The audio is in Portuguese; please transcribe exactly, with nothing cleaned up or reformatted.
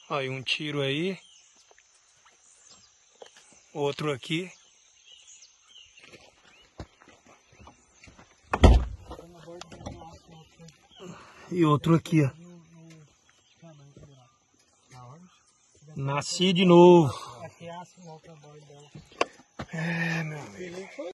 Aí um tiro aí. Outro aqui. E outro aqui, ó. Nasci de novo. É, meu amigo.